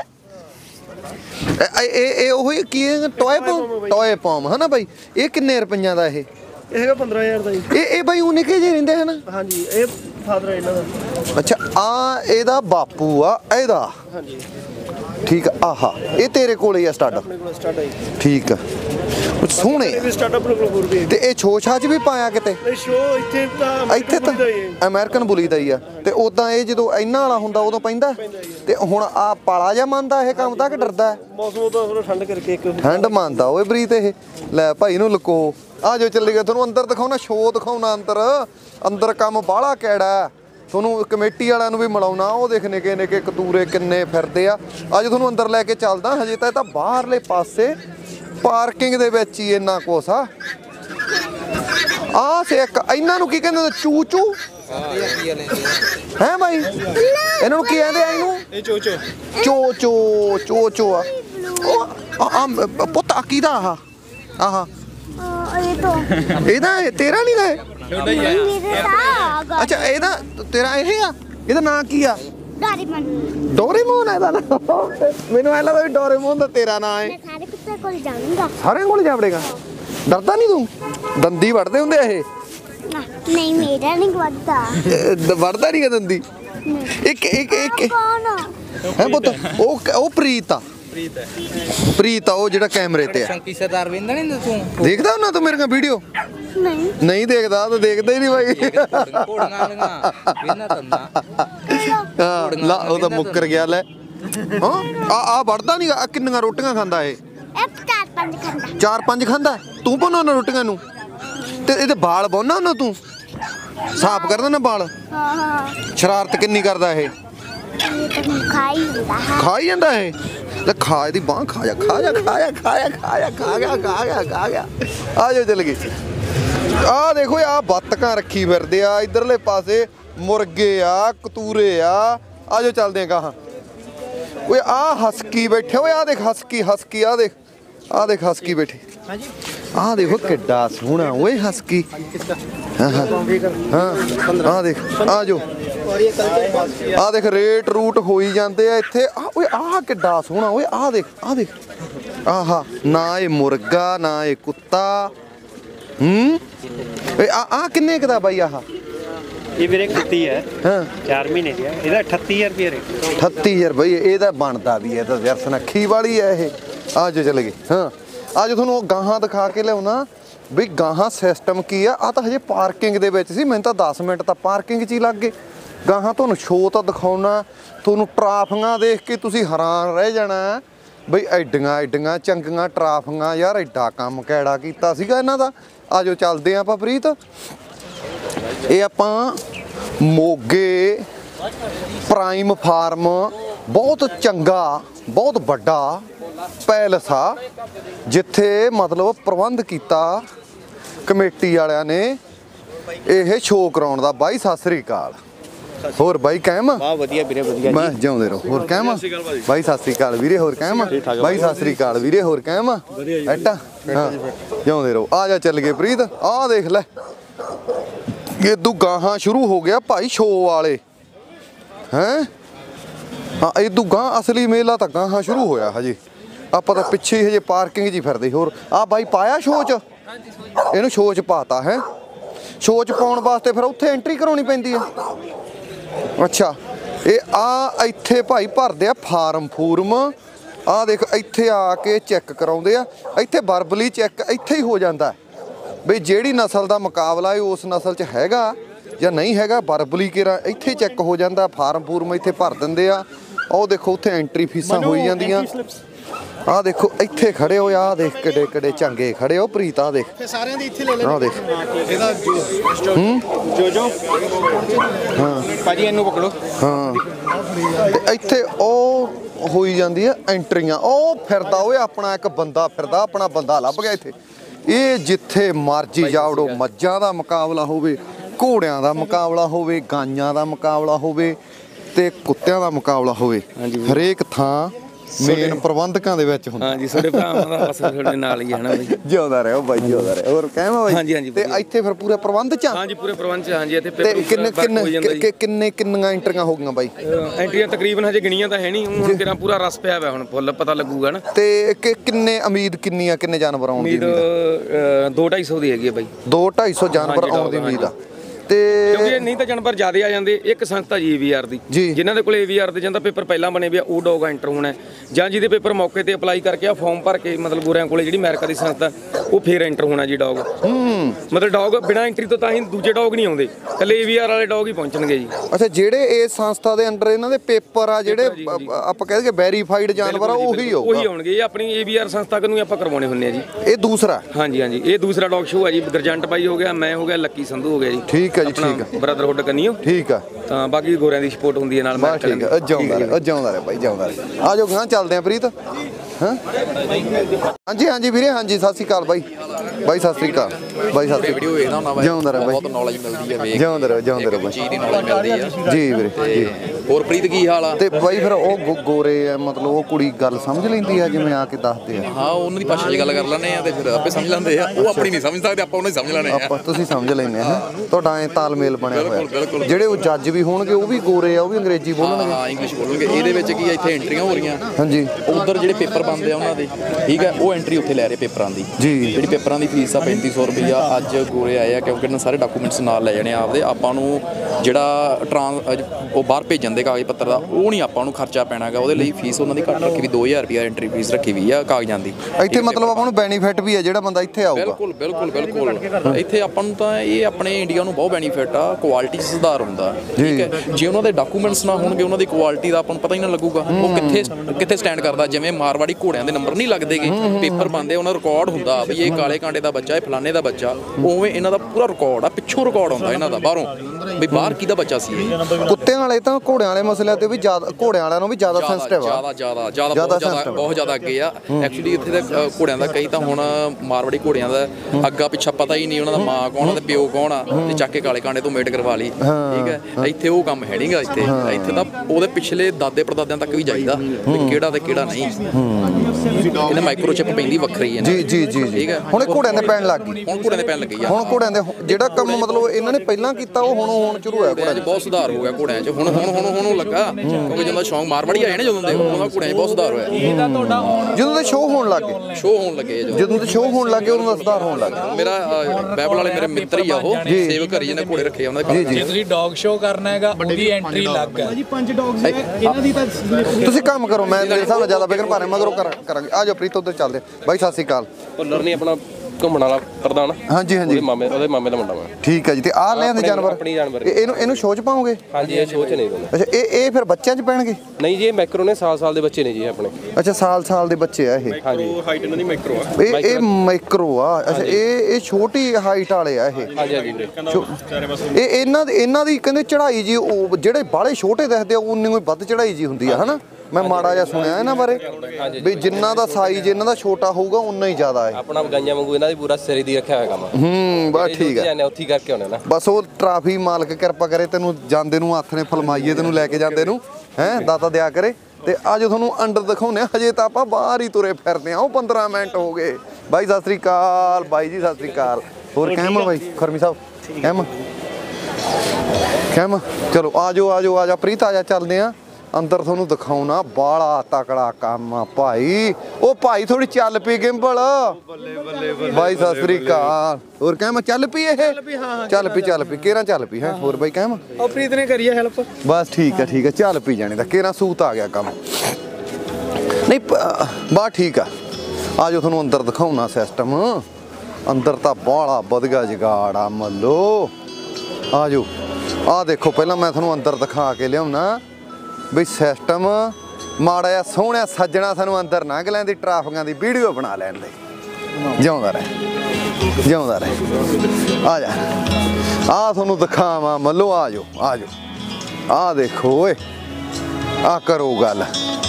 ਇਹ ਉਹੀ ਕੀ ਟੋਏ ਪੌਮ? ਟੋਏ ਪੌਮ ਹੈ ਨਾ ਬਾਈ। ਇਹ ਕਿੰਨੇ ਰੁਪਈਆਂ ਦਾ ਇਹ? ਇਹ ਹੈਗਾ 15000 ਦਾ ਜੀ। ਇਹ ਬਾਈ ਉਹ ਨਿੱਕੇ ਜਿਹੇ ਰਹਿੰਦੇ ਹਨ? ਹਾਂਜੀ ਇਹ ਫਾਦਰ ਇਹਨਾਂ ਦਾ। ਅੱਛਾ ਆ ਇਹਦਾ ਬਾਪੂ ਆ ਇਹਦਾ? ਹਾਂਜੀ ਠੀਕ ਆ। ਆਹਾ ਇਹ ਤੇਰੇ ਕੋਲ ਹੀ ਆ ਸਟੱਡ? ਆਪਣੇ ਕੋਲ ਸਟੱਡ ਹੈ। ਠੀਕ ਆ ਸੋਹਣੇ ਤੇ ਇਹ ਛੋ ਛਾਚ ਵੀ ਪਾਇਆ ਕਿਤੇ? ਇੱਥੇ ਤਾਂ ਅਮਰੀਕਨ ਬੁਲੀ ਦਾ ਹੀ ਆ। ਤੇ ਉਦਾਂ ਇਹ ਜਦੋਂ ਇਹਨਾਂ ਵਾਲਾ ਹੁੰਦਾ ਉਦੋਂ ਪੈਂਦਾ? ਤੇ ਹੁਣ ਆ ਪਾਲਾ ਜਾ ਮੰਨਦਾ ਇਹ ਕੰਮ ਤਾਂ ਕਿ ਡਰਦਾ? ਮੌਸਮ ਤਾਂ ਠੰਡ ਕਰਕੇ ਠੰਡ ਮੰਨਦਾ ਓਏ ਪ੍ਰੀਤ ਇਹ। ਲੈ ਭਾਈ ਨੂੰ ਲੁਕੋ। ਆ ਜੋ ਚੱਲੀ ਗਿਆ, ਤੁਹਾਨੂੰ ਅੰਦਰ ਦਿਖਾਉਣਾ, ਸ਼ੋਅ ਦਿਖਾਉਣਾ ਅੰਦਰ ਕੰਮ ਬਾਹਲਾ ਕੈੜਾ। ਤੁਹਾਨੂੰ ਕਮੇਟੀ ਵਾਲਿਆਂ ਨੂੰ ਵੀ ਮਿਲਾਉਣਾ। ਉਹ ਦੇਖ ਨਿੱਕੇ ਨਿੱਕੇ ਕਤੂਰੇ ਕਿੰਨੇ ਫਿਰਦੇ ਆ। ਅੱਜ ਤੁਹਾਨੂੰ ਅੰਦਰ ਲੈ ਕੇ ਚੱਲਦਾ। ਹਜੇ ਤਾਂ ਇਹ ਤਾਂ ਬਾਹਰਲੇ ਪਾਸੇ ਪਾਰਕਿੰਗ ਦੇ ਵਿੱਚ ਹੀ ਇੰਨਾ ਕੁਛ ਆ। ਆ ਸੇ ਇੱਕ ਇਹਨਾਂ ਨੂੰ ਕੀ ਕਹਿੰਦੇ? ਚੂ ਚੂ ਹੈ ਬਾਈ? ਇਹਨਾਂ ਨੂੰ ਕੀ ਕਹਿੰਦੇ ਆ ਇਹਨੂੰ? ਇਹ ਚੋ ਚੋ ਆ। ਪੁੱਤ ਕੀ ਦਾ ਆਹ? ਆਹ ਇਹਦਾ ਤੇਰਾ ਨਹੀਂ ਦਾ? ਅੱਛਾ ਇਹਦਾ ਤੇਰਾ ਇਹ ਆ? ਇਹਦਾ ਨਾਂ ਕੀ ਆ? ਡੋਰੇਮੋਨ ਹੈ ਇਹਦਾ ਨਾਂ? ਮੈਨੂੰ ਐ ਲੱਗਦਾ ਵੀ ਡੋਰੇਮੋਨ ਦਾ ਤੇਰਾ ਨਾਂ ਹੈ। ਸਾਰੇ ਕੁੱਤੇ ਕੋਲ ਜਾਊਂਗਾ। ਸਾਰੇ ਕੋਲ ਜਾਵੜੇਗਾ? ਡਰਦਾ ਨਹੀਂ ਤੂੰ? ਦੰਦੀ ਵੜਦੇ ਹੁੰਦੇ ਇਹ? ਨਹੀਂ ਮੇਰਾ ਨਹੀਂ ਵੜਦਾ। ਵੜਦਾ ਨਹੀਂ ਦੰਦੀ? ਇੱਕ ਹੈ ਪੁੱਤ ਉਹ ਪ੍ਰੀਤ ਆ ਪ੍ਰੀਤ ਆ ਉਹ ਜਿਹੜਾ ਕੈਮਰੇ ਤੇ ਆ ਸ਼ੰਕੀ ਸਰਦਾਰ ਵੇਂਦਾ ਨਹੀਂ ਤੂੰ ਦੇਖਦਾ ਉਹਨਾਂ ਤੋਂ ਮੇਰੀਆਂ ਵੀਡੀਓ ਨਹੀਂ ਦੇਖਦਾ ਤਾਂ ਦੇਖਦਾ ਹੀ ਨਹੀਂ ਬਾਈ ਘੋੜੀਆਂ ਵਾਲੀਆਂ ਵੇਂਦਾ ਤੰਦਾ ਹਾਂ ਲਾ ਉਹ ਤਾਂ ਮੁੱਕਰ ਗਿਆ ਲੈ ਹਾਂ ਆ ਵੜਦਾ ਨਹੀਂ ਆ ਕਿੰਨੀਆਂ ਰੋਟੀਆਂ ਖਾਂਦਾ ਇਹ 4-5 ਖਾਂਦਾ ਤੂੰ ਪਾਉਣਾ ਉਹਨਾਂ ਰੋਟੀਆਂ ਨੂੰ ਤੇ ਇਹਦੇ ਵਾਲ ਪਾਉਣਾ ਉਹਨਾਂ ਤੂੰ ਸਾਫ਼ ਕਰਦਾ ਨਾ ਵਾਲ ਸ਼ਰਾਰਤ ਕਿੰਨੀ ਕਰਦਾ ਇਹ ਖਾ ਹੀ ਜਾਂਦਾ ਇਹ ਲੈ ਖਾ ਇਹਦੀ ਬਾਂਹ ਖਾ ਗਿਆ ਆ ਜਾ ਚੱਲ ਗਈ ਆ ਦੇਖੋ ਆ ਬੱਤਕਾਂ ਰੱਖੀ ਫਿਰਦੇ ਆ ਇਧਰਲੇ ਪਾਸੇ ਮੁਰਗੇ ਆ ਕਤੂਰੇ ਆ ਜਾਓ ਚੱਲਦੇ ਆ ਗਾਹਾਂ ਓਏ ਆ ਹਸਕੀ ਬੈਠੇ ਓਏ ਆ ਦੇਖ ਹਸਕੀ ਆ ਦੇਖ ਹਸਕੀ ਬੈਠੇ ਆ ਦੇਖੋ ਕਿੱਡਾ ਸੋਹਣਾ ਓਏ ਹਸਕੀ ਹਾਂ ਆ ਦੇਖ ਆ ਜੋ ਆ ਦੇਖ ਰੇਟ ਰੂਟ ਹੋਈ ਜਾਂਦੇ ਆ ਇੱਥੇ ਓਏ ਆ ਕਿੱਡਾ ਸੋਹਣਾ ਓਏ ਆ ਦੇਖ ਆਹਾ ਨਾ ਇਹ ਮੁਰਗਾ ਨਾ ਇਹ ਕੁੱਤਾ ਏ ਆ ਕਿੰਨੇ ਕੁ ਦਾ ਬਾਈ ਆਹ ਇਹ ਵੀਰੇ ਕੁੱਤੀ ਹੈ ਹਾਂ 4 ਮਹੀਨੇ ਦੀ ਹੈ ਇਹਦਾ 38000 ਰੁਪਏ ਰੇਟ 38000 ਬਈ ਇਹਦਾ ਬਣਦਾ ਵੀ ਹੈ ਤਾਂ ਯਾਰ ਸਨੱਖੀ ਵਾਲੀ ਹੈ ਇਹ ਆ ਜੋ ਚਲੇ ਗਏ ਹਾਂ ਅੱਜ ਤੁਹਾਨੂੰ ਗਾਹਾਂ ਦਿਖਾ ਕੇ ਲਿਆਉਣਾ ਵੀ ਗਾਹਾਂ ਸਿਸਟਮ ਕੀ ਆ ਤਾਂ ਹਜੇ ਪਾਰਕਿੰਗ ਦੇ ਵਿੱਚ ਸੀ ਮੈਨੂੰ ਤਾਂ 10 ਮਿੰਟ ਤਾਂ ਪਾਰਕਿੰਗ 'ਚ ਹੀ ਲੱਗ ਗਏ ਗਾਹਾਂ ਤੁਹਾਨੂੰ ਸ਼ੋਅ ਤਾਂ ਦਿਖਾਉਣਾ ਤੁਹਾਨੂੰ ਟਰਾਫੀਆਂ ਦੇਖ ਕੇ ਤੁਸੀਂ ਹੈਰਾਨ ਰਹਿ ਜਾਣਾ ਬਈ ਐਡੀਆਂ ਚੰਗੀਆਂ ਟਰਾਫੀਆਂ ਯਾਰ ਐਡਾ ਕੰਮ ਕਿਹੜਾ ਕੀਤਾ ਸੀਗਾ ਇਹਨਾਂ ਦਾ ਆਜੋ ਚੱਲਦੇ ਆਂ ਆਪਾਂ ਪ੍ਰੀਤ ਇਹ ਆਪਾਂ ਮੋਗੇ ਪ੍ਰਾਈਮ ਫਾਰਮ ਬਹੁਤ ਚੰਗਾ ਬਹੁਤ ਵੱਡਾ ਪੈਲਸ ਆ ਜਿੱਥੇ ਮਤਲਬ ਪ੍ਰਬੰਧ ਕੀਤਾ ਕਮੇਟੀ ਵਾਲਿਆਂ ਨੇ ਇਹ ਸ਼ੋਅ ਕਰਾਉਣ ਦਾ ਬਾਈ ਸਤਿ ਸ੍ਰੀ ਅਕਾਲ ਹੋਰ ਬਾਈ ਕਾਇਮ ਵਾਹ ਵਧੀਆ ਵੀਰੇ ਵਧੀਆ ਮੈਂ ਜਿਉਂਦੇ ਰਹੋ ਹੋਰ ਕਾਇਮ ਬਾਈ ਸਤਿ ਸ੍ਰੀ ਅਕਾਲ ਵੀਰੇ ਹੋਰ ਕਾਇਮ ਬਾਈ ਸਤਿ ਸ੍ਰੀ ਅਕਾਲ ਵੀਰੇ ਹੋਰ ਕਾਇਮ ਐਟਾ ਹਾਂ ਜਿਉਂਦੇ ਰਹੋ ਆ ਜਾ ਚੱਲ ਗਏ ਪ੍ਰੀਤ ਆ ਦੇਖ ਲੈ ਇਹ ਦੂ ਗਾਹਾਂ ਸ਼ੁਰੂ ਹੋ ਗਿਆ ਭਾਈ ਸ਼ੋਅ ਵਾਲੇ ਹੈਂ ਹਾਂ ਇਹ ਦੂ ਗਾਂ ਅਸਲੀ ਮੇਲਾ ਤਾਂ ਗਾਹਾਂ ਸ਼ੁਰੂ ਹੋਇਆ ਹਜੇ ਆਪਾਂ ਤਾਂ ਪਿੱਛੇ ਹਜੇ ਪਾਰਕਿੰਗ 'ਚ ਹੀ ਫਿਰਦੇ ਹੋਰ ਆ ਬਾਈ ਪਾਇਆ ਸ਼ੋਅ 'ਚ ਇਹਨੂੰ ਸ਼ੋਅ 'ਚ ਪਾਤਾ ਹੈ ਸ਼ੋਅ 'ਚ ਪਾਉਣ ਵਾਸਤੇ ਫਿਰ ਉੱਥੇ ਐਂਟਰੀ ਕਰਾਉਣੀ ਪੈਂਦੀ ਆ ਅੱਛਾ ਇਹ ਆ ਇੱਥੇ ਭਾਈ ਭਰਦੇ ਆ ਫਾਰਮ ਆ ਦੇਖ ਇੱਥੇ ਆ ਕੇ ਚੈੱਕ ਕਰਾਉਂਦੇ ਆ ਇੱਥੇ ਵਰਬਲੀ ਚੈੱਕ ਇੱਥੇ ਹੀ ਹੋ ਜਾਂਦਾ ਬਈ ਜਿਹੜੀ ਨਸਲ ਦਾ ਮੁਕਾਬਲਾ ਹੈ ਉਸ ਨਸਲ 'ਚ ਹੈਗਾ ਜਾਂ ਨਹੀਂ ਹੈਗਾ ਵਰਬਲੀ ਕੇਰਾ ਇੱਥੇ ਚੈੱਕ ਹੋ ਜਾਂਦਾ ਫਾਰਮ ਇੱਥੇ ਭਰ ਦਿੰਦੇ ਆ ਉਹ ਦੇਖੋ ਉੱਥੇ ਐਂਟਰੀ ਫੀਸਾਂ ਹੋਈ ਜਾਂਦੀਆਂ ਆ ਦੇਖੋ ਇੱਥੇ ਖੜੇ ਹੋ ਆ ਦੇਖ ਕਿੱਡੇ ਚੰਗੇ ਖੜੇ ਹੋ ਪ੍ਰੀਤ ਆ ਦੇਖ ਸਾਰਿਆਂ ਦੀ ਇੱਥੇ ਲੈ ਲੈ ਆ ਦੇਖ ਇਹਦਾ ਜੋ ਹਾਂ ਭਾਜੀ ਇਹਨੂੰ ਪਕੜੋ ਹਾਂ ਤੇ ਇੱਥੇ ਉਹ ਹੋਈ ਜਾਂਦੀ ਆ ਐਂਟਰੀਆਂ ਉਹ ਫਿਰਦਾ ਓਏ ਆਪਣਾ ਇੱਕ ਬੰਦਾ ਫਿਰਦਾ ਆਪਣਾ ਬੰਦਾ ਲੱਭ ਗਿਆ ਇੱਥੇ ਇਹ ਜਿੱਥੇ ਮਰਜੀ ਜਾਵੜੋ ਮੱਝਾਂ ਦਾ ਮੁਕਾਬਲਾ ਹੋਵੇ ਘੋੜਿਆਂ ਦਾ ਮੁਕਾਬਲਾ ਹੋਵੇ ਗਾਈਆਂ ਦਾ ਮੁਕਾਬਲਾ ਹੋਵੇ ਤੇ ਕੁੱਤਿਆਂ ਦਾ ਮੁਕਾਬਲਾ ਹੋਵੇ ਹਰੇਕ ਥਾਂ ਮੇਨ ਪ੍ਰਬੰਧਕਾਂ ਦੇ ਵਿੱਚ ਹੁੰਦਾ ਹਾਂਜੀ ਤੁਹਾਡੇ ਭਰਾਵਾਂ ਦਾ ਬਸ ਤੁਹਾਡੇ ਨਾਲ ਹੀ ਹੈ ਨਾ ਬਾਈ ਜਿਉਂਦਾ ਰਹੋ ਬਾਈ ਜਿਉਂਦਾ ਰਹੇ ਹੋਰ ਕਹਿਮਾ ਬਾਈ ਹਾਂਜੀ ਤੇ ਇੱਥੇ ਫਿਰ ਪੂਰੇ ਪ੍ਰਬੰਧ ਚ ਹਾਂਜੀ ਪੂਰੇ ਪ੍ਰਬੰਧ ਚ ਹਾਂਜੀ ਇੱਥੇ ਤੇ ਕਿੰਨੀਆਂ ਐਂਟਰੀਆਂ ਹੋ ਗਈਆਂ ਬਾਈ ਐਂਟਰੀਆਂ ਤਕਰੀਬਨ ਹਜੇ ਗਿਣੀਆਂ ਤਾਂ ਹੈ ਨਹੀਂ ਹੁਣ ਕਿਹੜਾ ਪੂਰਾ ਰਸ ਪਿਆ ਹੋਇਆ ਹੁਣ ਫੁੱਲ ਪਤਾ ਲੱਗੂਗਾ ਨਾ ਤੇ ਕਿੰਨੇ ਉਮੀਦ ਕਿੰਨੇ ਜਾਨਵਰ ਆਉਣ ਦੀ ਉਮੀਦ 2-250 ਦੀ ਹੈਗੀ ਹੈ ਬਾਈ 2-250 ਜਾਨਵਰ ਆਉਣ ਦੀ ਉਮੀਦ ਆ ਤੇ ਕਿਉਂਕਿ ਨਹੀਂ ਤਾਂ ਜਾਨਵਰ ਜ਼ਿਆਦਾ ਆ ਜਾਂਦੇ ਇੱਕ ਸੰਸਥਾ ਜੀ AVR ਦੀ ਜਿਨ੍ਹਾਂ ਦੇ ਕੋਲ AVR ਦੇ ਜਾਂਦਾ ਪੇਪਰ ਪਹਿਲਾਂ ਬਣੇ ਵੀ ਆ ਉਹ ਡੌਗ ਐਂਟਰ ਹੋਣਾ ਜਾਂ ਜਿਹਦੇ ਪੇਪਰ ਮੌਕੇ ਤੇ ਅਪਲਾਈ ਕਰਕੇ ਆ ਫਾਰਮ ਭਰ ਕੇ ਮਤਲਬ ਗੋਰਿਆਂ ਕੋਲੇ ਜਿਹੜੀ ਅਮਰੀਕਾ ਦੀ ਸੰਸਥਾ ਉਹ ਫੇਰ ਐਂਟਰ ਹੋਣਾ ਜੀ ਡੌਗ ਮਤਲਬ ਡੌਗ ਬਿਨਾਂ ਐਂਟਰੀ ਤੋਂ ਤਾਂ ਹੀ ਦੂਜੇ ਡੌਗ ਨਹੀਂ ਆਉਂਦੇ ਕੱਲੇ AVR ਵਾਲੇ ਡੌਗ ਹੀ ਪਹੁੰਚਣਗੇ ਜੀ ਅੱਛਾ ਜਿਹੜੇ ਇਸ ਸੰਸਥਾ ਦੇ ਅੰਡਰ ਇਹਨਾਂ ਦੇ ਪੇਪਰ ਆ ਜਿਹੜੇ ਆਪਾਂ ਕਹਿ ਦਈਏ ਵੈਰੀਫਾਈਡ ਜਾਨਵਰ ਆ ਉਹੀ ਆਉਣਗੇ ਇਹ ਆਪਣੀ AVR ਸੰਸਥਾ ਨੂੰ ਆਪਾਂ ਕਰਵਾਉਣੇ ਹੁੰਦੇ ਆ ਜੀ ਇਹ ਦੂਸਰਾ ਹਾਂਜੀ ਇਹ ਦੂਸਰਾ ਡੌਗ ਸ਼ੋਅ ਹੈ ਜੀ ਗਰਜੰਟ ਬਾਈ ਹੋ ਗਿਆ ਮੈਂ ਹੋ ਗਿਆ ਲੱਕੀ ਸੰਧੂ ਹੋ ਗਿਆ ਜੀ ਠੀਕ ਹੈ ਜੀ ਠੀਕ ਹੈ ਬ੍ਰਦਰਹੁੱਡ ਕੰਨੀਓ ਠੀਕ ਆ ਤਾਂ ਬਾਕੀ ਗੋਰਿਆਂ ਦੀ ਸਪੋਰਟ ਹੁੰਦੀ ਹੈ ਨਾਲ ਮੈਂ ਠੀਕ ਆ ਜਿਉਂਦਾ ਰਹੇ ਬਾਈ ਜਿਉਂਦਾ ਰਹੇ ਆ ਜਾਓ ਗਾਂ ਚੱਲਦੇ ਆ ਪ੍ਰੀਤ ਹਾਂ ਹਾਂਜੀ ਵੀਰੇ ਹਾਂਜੀ ਸਤਿ ਸ਼੍ਰੀ ਅਕਾਲ ਬਾਈ ਸਤਿ ਸ਼੍ਰੀ ਅਕਾਲ ਬਾਈ ਸਤਿ ਸ਼੍ਰੀ ਅਕਾਲ ਵੀਡੀਓ ਵੇਖਦਾ ਹੁੰਦਾ ਬਾਈ ਜਿਉਂਦਾ ਰਹੇ ਬਾਈ ਬਹੁਤ ਨੌਲੇਜ ਮਿਲਦੀ ਹੈ ਵੇਖ ਜਿਉਂਦਾ ਰਹੇ ਬਾਈ ਚੀਜ਼ ਦੀ ਨੌਲੇਜ ਮਿਲਦੀ ਆ ਜੀ ਵੀਰੇ ਜੀ ਹੋਰ ਪ੍ਰੀਤ ਕੀ ਹਾਲ ਆ ਤੇ ਬਾਈ ਫਿਰ ਉਹ ਗੋਰੇ ਆ ਮਤਲਬ ਉਹ ਕੁੜੀ ਗੱਲ ਸਮਝ ਲੈਂਦੀ ਆ ਜਿਵੇਂ ਆ ਕੇ ਦੱਸਦੇ ਆ ਹਾਂ ਉਹਨਾਂ ਦੀ ਭਾਸ਼ਾ 'ਚ ਗੱਲ ਕਰ ਲੈਂਦੇ ਆ ਤੇ ਫਿਰ ਆਪੇ ਸਮਝ ਲੈਂਦੇ ਆ ਉਹ ਆਪਣੀ ਨਹੀਂ ਸਮਝ ਸਕਦੇ ਆਪਾਂ ਉਹਨਾਂ ਦੀ ਸਮਝ ਲੈਣੇ ਆ ਆਪਾਂ ਤੁਸੀਂ ਸਮਝ ਲੈਂਦੇ ਆ ਤੁਹਾਡਾ ਐ ਤਾਲਮੇਲ ਬਣਿਆ ਬਿਲਕੁਲ ਹੋਇਆ ਜਿਹੜੇ ਉਹ ਜੱਜ ਵੀ ਹੋਣਗੇ ਉਹ ਵੀ ਗੋਰੇ ਆ ਉਹ ਵੀ ਅੰਗਰੇਜ਼ੀ ਬੋਲਣਗੇ ਹਾਂ ਇੰਗਲਿਸ਼ ਬੋਲਣਗੇ ਇਹਦੇ ਵਿੱਚ ਕੀ ਆ ਇੱਥੇ ਐਂਟਰੀਆਂ ਹੋ ਰਹੀਆਂ ਹਾਂਜੀ ਉਧਰ ਜਿਹੜੇ ਪੇਪਰ ਬਣਦੇ ਆ ਉਹਨਾਂ ਦੇ, ਠੀਕ ਹੈ, ਉਹ ਐਂਟਰੀ ਉੱਥੇ ਲੈ ਰਹੇ ਪੇਪਰਾਂ ਦੀ ਜੀ। ਜਿਹੜੀ ਪੇਪਰਾਂ ਦੀ ਫੀਸ ਆ 3500 ਰੁਪਈਆ। ਅੱਜ ਗੋਰੇ ਆਏ ਆ ਕਿਉਂਕਿ ਇਹਨਾਂ ਸਾਰੇ ਡਾਕੂਮੈਂਟਸ ਨਾਲ ਲੈ ਜਾਣੇ ਆਪਦੇ, ਆਪਾਂ ਨੂੰ ਜਿਹੜਾ ਉਹ ਬਾਹਰ ਭੇਜਣ ਦੇ ਕਾਗਜ਼ ਪੱਤਰ ਦਾ ਉਹ ਨਹੀਂ ਆਪਾਂ ਨੂੰ ਖਰਚਾ ਪੈਣਾ ਗਾ, ਉਹਦੇ ਲਈ ਫੀਸ ਉਹਨਾਂ ਦੀ ਘੱਟ ਰੱਖੀ ਵੀ 2000 ਰੁਪਈਆ ਐਂਟਰੀ ਫੀਸ ਰੱਖੀ ਵੀ ਆ ਕਾਗਜ਼ਾਂ ਦੀ। ਇੱਥੇ ਮਤਲਬ ਆਪਾਂ ਨੂੰ ਬੈਨੀਫਿਟ ਵੀ ਹੈ ਜਿਹੜਾ ਬੰਦਾ ਇੱਥੇ ਆਊਗਾ। ਬਿਲਕੁਲ ਬਿਲਕੁਲ ਬਿਲਕੁਲ। ਇੱਥੇ ਆਪਾਂ ਨੂੰ ਤਾਂ ਇਹ ਆਪਣੇ ਇੰਡੀਆ ਨੂੰ ਬਹੁਤ ਬੈਨੀਫਿਟ ਆ, ਕੁਆਲਿਟੀ 'ਚ ਸੁਧਾਰ ਹੁੰਦਾ, ਠੀਕ ਹੈ। ਜੇ ਉਹਨਾਂ ਦੇ ਡਾਕੂਮੈਂਟਸ ਨਾ ਹੋਣਗੇ ਉਹਨਾਂ ਦੀ ਕੁਆਲਿਟੀ ਦਾ ਆਪਾਂ ਨੂੰ ਪਤਾ ਹੀ ਨਾ ਲੱਗੂਗਾ ਉਹ ਕਿੱਥੇ ਸਟੈਂਡ ਕਰਦਾ। ਜਿਵੇਂ ਮਾਰਵਾੜੀ ਘੋੜਿਆਂ ਦੇ ਨੰਬਰ ਨਹੀਂ ਲੱਗਦੇਗੇ, ਪੇਪਰ ਬਣਦੇ ਉਹਨਾਂ ਦਾ ਰਿਕਾਰਡ ਹੁੰਦਾ ਵੀ ਇਹ ਕਾਲੇ ਕਾਂਡੇ ਦਾ ਬੱਚਾ, ਇਹ ਫਲਾਣੇ ਦਾ ਬੱਚਾ, ਉਵੇਂ ਇਹਨਾਂ ਦਾ ਪੂਰਾ ਰਿਕਾਰਡ ਆ, ਪਿੱਛੋਂ ਰਿਕਾਰਡ ਹੁੰਦਾ ਇਹਨਾਂ ਦਾ ਬਾਹਰੋਂ ਵੀ ਬਾਹਰ ਕਿਹਦਾ ਬੱਚਾ ਸੀ ਇਹ। ਕੁੱਤਿਆਂ ਵਾਲੇ ਤਾਂ ਘੋੜਿਆਂ ਵਾਲੇ ਮਸਲਿਆਂ ਤੇ ਵੀ ਜ਼ਿਆਦਾ, ਘੋੜਿਆਂ ਵਾਲਿਆਂ ਨੂੰ ਵੀ ਜ਼ਿਆਦਾ ਸੈਂਸਿਟਿਵ ਆ, ਬਹੁਤ ਜ਼ਿਆਦਾ ਅੱਗੇ ਆ ਐਕਚੁਅਲੀ। ਇੱਥੇ ਤਾਂ ਘੋੜਿਆਂ ਦਾ ਕਈ ਤਾਂ ਹੁਣ ਮਾਰਵਾੜੀ ਘੋੜਿਆਂ ਦਾ ਅੱਗਾ ਪਿੱਛਾ ਪਤਾ ਹੀ ਨਹੀਂ, ਉਹਨਾਂ ਦਾ ਮਾਂ ਕੌਣ ਆ ਤੇ ਪਿਓ ਕੌਣ ਆ, ਤੇ ਚੱਕ ਕੇ ਕਾਲੇ ਕਾਂਡੇ ਤੋਂ ਮੇਟ ਕਰਵਾ ਲਈ, ਠੀਕ ਹੈ। ਇੱਥੇ ਉਹ ਕੰਮ ਹੈ ਨਹੀਂਗਾ। ਇੱਥੇ ਤਾਂ ਉਹਦੇ ਪਿਛਲੇ ਦਾਦੇ ਪੜਦਾਦਿਆਂ ਤੱਕ ਵੀ ਜਾਈਦਾ ਵੀ ਕਿਹੜਾ ਤੇ ਕਿਹੜਾ ਨਹੀਂ। ਇਹਨੇ ਮਾਈਕਰੋਚਿਪ ਪੈਂਦੀ ਵੱਖਰੀ ਹੈ ਜੀ ਜੀ ਜੀ, ਠੀਕ ਹੈ। ਹੁਣ ਘੋੜਿਆਂ ਦੇ ਪੈਣ ਲੱਗ ਗਈ, ਹੁਣ ਘੋੜਿਆਂ ਦੇ ਪੈਣ ਲੱਗੀ ਆ। ਹੁਣ ਘੋੜਿਆਂ ਦੇ ਜਿਹੜਾ ਕੰਮ ਮਤਲਬ ਇਹਨਾਂ ਨੇ ਪਹਿਲਾਂ ਕੀਤਾ ਉਹ ਹੁਣ ਸ਼ੁਰੂ ਹੋਇਆ। ਘੋੜਿਆਂ 'ਚ ਬਹੁਤ ਸੁਧਾਰ ਹੋ ਗਿਆ, ਘੋੜਿਆਂ 'ਚ ਹੁਣ ਲੱਗਾ ਕਿਉਂਕਿ ਜਦੋਂ ਸ਼ੌਂਕ ਮਾਰਵਾੜੀ ਆਏ ਨਾ ਜਦੋਂ ਦੇ ਉਹਨਾਂ ਘੋੜਿਆਂ 'ਚ ਬਹੁਤ ਸੁਧਾਰ ਹੋਇਆ। ਜਦੋਂ ਦੇ ਸ਼ੋਅ ਹੋਣ ਲੱਗੇ ਜਦੋਂ ਦੇ ਸ਼ੋਅ ਹੋਣ ਲੱਗੇ ਉਦੋਂ ਦਾ ਸੁਧਾਰ ਹੋਣ ਲੱਗ ਗਿਆ। ਮੇਰਾ ਬਾਈਬਲ ਵਾਲੇ ਮੇਰੇ ਮਿੱਤਰ ਹੀ ਆ, ਉਹ ਸੇਵਕ ਘਰੀ ਜਿਹਨੇ ਘੋੜੇ ਰੱਖੇ ਉਹਨਾਂ ਦੇ। ਜੇ ਤੁਸੀਂ ਡੌਗ ਸ਼ੋਅ ਕਰਨਾ ਹੈਗਾ ਉਹਦੀ ਐਂਟਰੀ ਲੱਗ ਹੈ ਜੀ। 5 ਡੌਗਸ ਹੈ ਇਹਨਾਂ ਦੀ ਤਾਂ ਤੁਸੀਂ ਕੰਮ ਕਰੋ, ਮੈਂ ਮੇਰੇ ਹਿਸਾਬ ਨਾਲ ਜ਼ਿਆਦਾ ਫਿਕਰ ਪਾ ਰਿਹਾ, ਮਗਰੋਂ ਕਰਾਂਗੇ। ਆ ਜਾਓ ਪ੍ਰੀਤ, ਉੱਧਰ ਚੱਲਦੇ ਬਾਈ। ਸਤਿ ਸ਼੍ਰੀ ਅਕਾਲ। ਭੁੱਲਰ ਨਹੀਂ ਆਪਣਾ ਘੁੰਮਣ ਵਾਲਾ ਪ੍ਰਧਾਨ। ਹਾਂਜੀ ਹਾਂਜੀ, ਉਹਦੇ ਮਾਮੇ ਦਾ ਮੁੰਡਾ ਮੈਂ। ਠੀਕ ਹੈ ਜੀ। ਤੇ ਆਹ ਲਿਆਂਦੇ ਜਾਨਵਰ ਆਪਣੀ ਜਾਨਵਰ ਇਹਨੂੰ ਸ਼ੋਅ 'ਚ ਪਾਓਗੇ? ਹਾਂਜੀ, ਇਹ ਸ਼ੋਅ 'ਚ ਨਹੀਂ ਦੋਨੇ। ਅੱਛਾ, ਇਹ ਫਿਰ ਬੱਚਿਆਂ 'ਚ ਪੈਣਗੇ? ਨਹੀਂ ਜੀ, ਇਹ ਮੈਕਰੋ ਨੇ ਸਾਲ ਦੇ ਬੱਚੇ ਨੇ ਜੀ ਆਪਣੇ। ਅੱਛਾ, ਸਾਲ ਦੇ ਬੱਚੇ ਆ ਇਹ? ਹਾਂਜੀ, ਹਾਈਟ ਇਹਨਾਂ ਦੀ ਮੈਕਰੋ ਆ। ਇਹ ਮਾਈਕਰੋ ਆ। ਅੱਛਾ, ਇਹ ਛੋਟੀ ਹਾਈਟ ਵਾਲੇ ਆ ਇਹ? ਹਾਂਜੀ ਹਾਂਜੀ। ਇਹ ਇਹਨਾਂ ਦੀ ਕਹਿੰਦੇ ਚੜ੍ਹਾਈ ਜੀ, ਉਹ ਜਿਹੜੇ ਬਾਹਲੇ ਛੋਟੇ ਦਿਖਦੇ ਆ ਉਨੀ ਕੋਈ ਵੱਧ ਚੜ੍ਹਾਈ ਜੀ ਹੁੰਦੀ ਆ, ਹਨਾ? ਮੈਂ ਮਾੜਾ ਜਿਹਾ ਸੁਣਿਆ ਇਹਨਾਂ ਬਾਰੇ ਵੀ ਜਿੰਨਾ ਦਾ ਸਾਈਜ਼ ਇਹਨਾਂ ਦਾ ਛੋਟਾ ਹੋਊਗਾ ਉਨਾ ਹੀ ਜ਼ਿਆਦਾ ਹੈ। ਆਪਣਾ ਗਾਈਆਂ ਵਾਂਗੂ ਇਹਨਾਂ ਦੀ ਪੂਰਾ ਸਿਰੇ ਦੀ ਰੱਖਿਆ ਹੋਇਆ ਕੰਮ। ਬਸ ਠੀਕ ਹੈ। ਉੱਥੇ ਕਰਕੇ ਆਉਣੇ ਨਾ, ਬਸ ਉਹ ਟਰਾਫੀ ਮਾਲਕ ਕਿਰਪਾ ਕਰੇ ਤੈਨੂੰ ਜਾਂਦੇ ਨੂੰ ਹੱਥ ਨੇ ਫਲਮਾਈਏ, ਤੈਨੂੰ ਲੈ ਕੇ ਜਾਂਦੇ ਨੂੰ ਹੈ ਦਾਤਾ ਦਿਆ ਕਰੇ। ਤੇ ਅੱਜ ਤੁਹਾਨੂੰ ਅੰਡਰ ਦਿਖਾਉਂਦੇ ਆ, ਹਜੇ ਤਾਂ ਆਪਾਂ ਬਾਹਰ ਹੀ ਤੁਰੇ ਫਿਰਦੇ ਆ। ਉਹ 15 ਮਿੰਟ ਹੋ ਗਏ। ਬਾਈ ਸਤਿ ਸ੍ਰੀ ਅਕਾਲ। ਬਾਈ ਜੀ ਸਤਿ ਸ੍ਰੀ ਅਕਾਲ। ਹੋਰ ਕਹਿਮ ਬਾਈ ਖਰਮੀ ਸਾਹਿਬ? ਕਹਿਮ ਚਲੋ ਆ ਜਾਓ ਪ੍ਰੀਤ, ਆ ਜਾ, ਚੱਲਦੇ ਆ ਅੰਦਰ, ਤੁਹਾਨੂੰ ਦਿਖਾਉਣਾ ਬਾਲਾ ਤਕੜਾ ਕੰਮ ਆ ਭਾਈ। ਉਹ ਭਾਈ ਥੋੜੀ ਚੱਲ ਪਈ ਗਿੰਬਲ। ਬਾਈ ਸਤਿ ਸ੍ਰੀ ਅਕਾਲ। ਹੋਰ ਕਹਿਮ ਚੱਲ ਪਈ ਇਹ? ਚੱਲ ਪਈ ਕੇਰਾਂ ਚੱਲ ਪਈ ਹੈ। ਹੋਰ ਬਾਈ ਕਹਿਮ? ਉਹ ਪ੍ਰੀਤ ਨੇ ਕਰੀ ਹੈ ਹੈਲਪ। ਬਸ ਠੀਕ ਹੈ ਚੱਲ ਪਈ ਜਾਣੀ ਦਾ ਕੇਰਾਂ ਸੂਤ ਆ ਗਿਆ ਕੰਮ। ਨਹੀਂ ਬਸ ਠੀਕ ਆ। ਆ ਜਾਓ ਤੁਹਾਨੂੰ ਅੰਦਰ ਦਿਖਾਉਣਾ ਸਿਸਟਮ। ਅੰਦਰ ਤਾਂ ਬਾਲਾ ਵਧੀਆ ਜਗਾੜ ਆ ਮੱਲੋ। ਆ ਜਾਓ, ਆ ਦੇਖੋ। ਪਹਿਲਾਂ ਮੈਂ ਤੁਹਾਨੂੰ ਅੰਦਰ ਦਿਖਾ ਕੇ ਲਿਆਉਣਾ ਬਈ ਸਿਸਟਮ ਮਾੜਾ ਜਿਹਾ ਸੋਹਣਿਆ ਸੱਜਣਾ ਸਾਨੂੰ ਅੰਦਰ ਲੰਘ ਲੈਣ ਦੀ, ਟਰਾਫਿਕਾਂ ਦੀ ਵੀਡੀਓ ਬਣਾ ਲੈਣ ਦੇ। ਜਿਉਂਦਾ ਰਹੇ। ਆ ਜਾ, ਆ ਤੁਹਾਨੂੰ ਦਿਖਾਵਾਂ ਮੱਲੋ। ਆ ਜਾਓ। ਆ ਦੇਖੋ ਓਏ, ਆ ਕਰੋ ਗੱਲ।